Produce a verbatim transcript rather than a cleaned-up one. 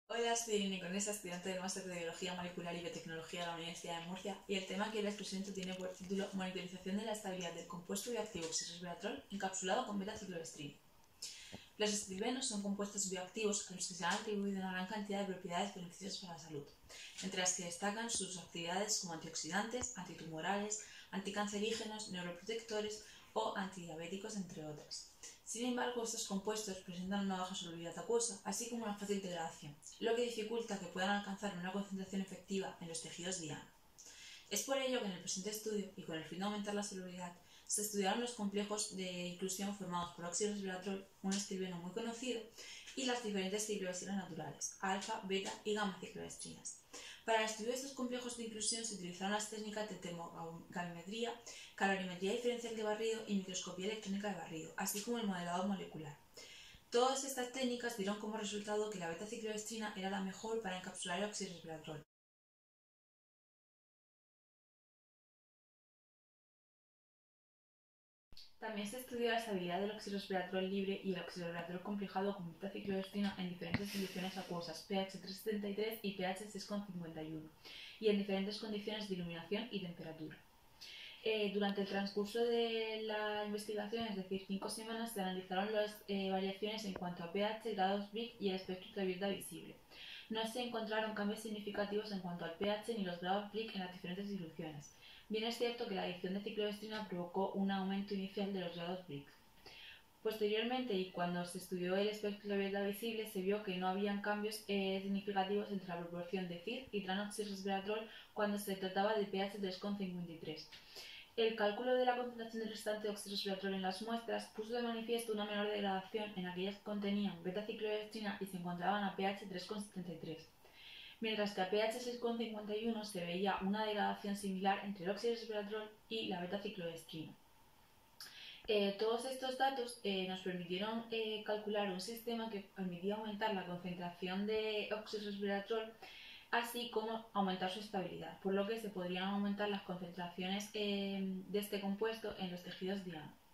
Hola, soy Irene Conesa, estudiante del Máster de Biología Molecular y Biotecnología de la Universidad de Murcia, y el tema que les presento tiene por título Monitorización de la estabilidad del compuesto bioactivo oxirresveratrol encapsulado con beta-cicloestrina. Los estilbenos son compuestos bioactivos a los que se han atribuido una gran cantidad de propiedades beneficiosas para la salud, entre las que destacan sus actividades como antioxidantes, antitumorales, anticancerígenos, neuroprotectores o antidiabéticos, entre otras. Sin embargo, estos compuestos presentan una baja solubilidad acuosa, así como una fácil degradación, lo que dificulta que puedan alcanzar una concentración efectiva en los tejidos diana. Es por ello que en el presente estudio, y con el fin de aumentar la solubilidad, se estudiaron los complejos de inclusión formados por oxirresveratrol, un estilbeno muy conocido, y las diferentes cicloestrinas naturales, alfa, beta y gamma cicloestrinas. Para el estudio de estos complejos de inclusión se utilizaron las técnicas de termogravimetría, calorimetría diferencial de barrido y microscopía electrónica de barrido, así como el modelado molecular. Todas estas técnicas dieron como resultado que la beta-cicloestrina era la mejor para encapsular el oxirresveratrol. También se estudió la estabilidad del oxirresveratrol libre y el oxirresveratrol complejado con beta-cicloestrina en diferentes soluciones acuosas pH tres coma setenta y tres y pH seis coma cincuenta y uno y en diferentes condiciones de iluminación y temperatura. Eh, durante el transcurso de la investigación, es decir, cinco semanas, se analizaron las eh, variaciones en cuanto a pH, grados Brix y el espectro ultravioleta visible. No se encontraron cambios significativos en cuanto al pH ni los grados Brix en las diferentes diluciones. Bien es cierto que la adición de cicloestrina provocó un aumento inicial de los grados Brix. Posteriormente, y cuando se estudió el espectro ultravioleta visible, se vio que no habían cambios eh, significativos entre la proporción de C I R y tranoxirresveratrol cuando se trataba de pH tres coma cincuenta y tres. El cálculo de la concentración del restante de oxirresveratrol en las muestras puso de manifiesto una menor degradación en aquellas que contenían beta-cicloestrina y se encontraban a pH tres coma setenta y tres, mientras que a pH seis coma cincuenta y uno se veía una degradación similar entre el oxirresveratrol y la beta-cicloestrina. Eh, todos estos datos eh, nos permitieron eh, calcular un sistema que permitía aumentar la concentración de oxirresveratrol, así como aumentar su estabilidad, por lo que se podrían aumentar las concentraciones eh, de este compuesto en los tejidos diana.